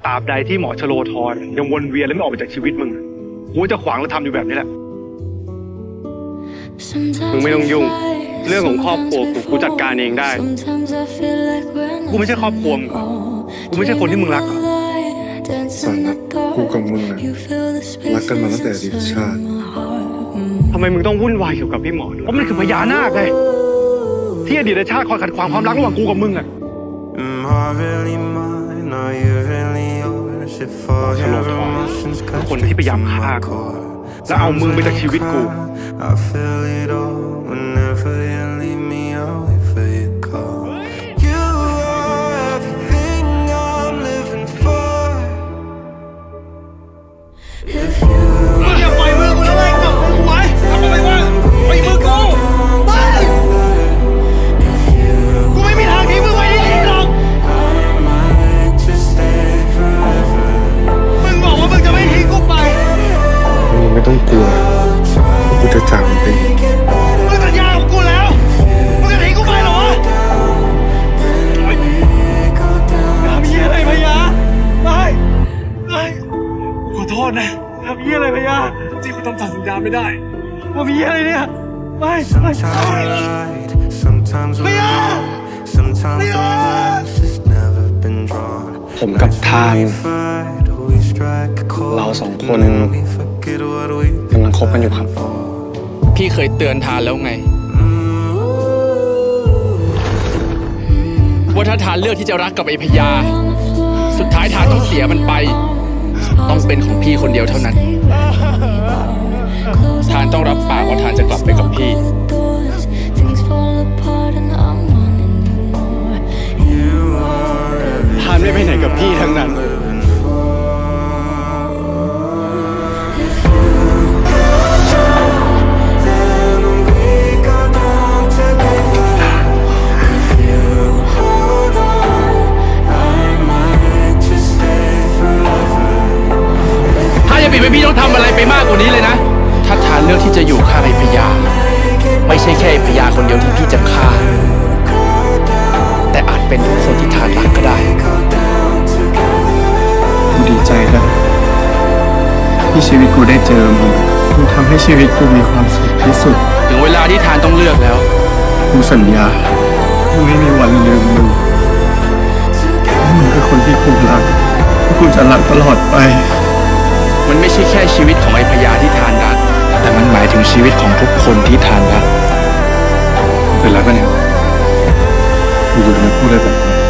ตราบใดที่หมอชโลธรยังวนเวียนและไม่ออกไปจากชีวิตมึงกูจะขวางและทำอยู่แบบนี้แหละมึงไม่ต้องยุ่งเรื่องของครอบครัวกูจัดการเองได้กูไม่ใช่ครอบครัวมึงกูไม่ใช่คนที่มึงรักสันนะกูกับมึงนะรักกันมาตั้งแต่อดีตชาติทำไมมึงต้องวุ่นวายเกี่ยวกับพี่หมอเพราะมันคือพญานาคไงที่อดีตชาติคอยขัดขวางความรักระหว่างกูกับมึงอะชโลธรคนที่พยายามฆ่ากูแล้วเอามึงไปจากชีวิตกูอย่าปล่อยมือกูแล้วไงจับมือกูไว้ทำอะไรวะปล่อยมือกูกูไม่มีทางทิ้งมึงไว้ที่นี่หรอกมึงบอกว่ามึงจะไม่ทิ้งกูไปมึงไม่ต้องกลัวกูจะจากมึงไปมึงสัญญากับกูแล้วมึงจะทิ้งกูไปเหรอทำเหี้ยอะไรพะยาไม่ขอโทษนะทำเหี้ยอะไรพะยาที่กูต้องตัดสัญญาไม่ได้ทำเหี้ยอะไรเนี่ยไม่พะยาผมกับทานเราสองคนกำลังคบกันอยู่ครับพี่เคยเตือนทานแล้วไงว่าถ้าทานเลือกที่จะรักกับไอ้พญาสุดท้ายทานต้องเสียมันไปต้องเป็นของพี่คนเดียวเท่านั้นทานต้องรับปากว่าทานจะกลับไปกับพี่ทานไม่ไปไหนกับพี่ทั้งนั้นไม่พี่ต้องทำอะไรไปมากกว่านี้เลยนะถ้าทานเลือกที่จะอยู่ข้างไอ้พญาไม่ใช่แค่ไอ้พญาคนเดียวที่พี่จะฆ่าแต่อาจเป็นทุกคนที่ทานรักก็ได้กูดีใจนะที่ชีวิตกูได้เจอมึงทำให้ชีวิตกูมีความสุขที่สุดถึงเวลาที่ทานต้องเลือกแล้วกูสัญญากูไม่มีวันลืมมึงมึงคือคนที่กูรักกูจะรักตลอดไปมันไม่ใช่แค่ชีวิตของไอ้พญาที่ทานรักแต่มันหมายถึงชีวิตของทุกคนที่ทานรักเป็นไรปะเนี่ยกูจะไม่พูดอะไรแบบนี้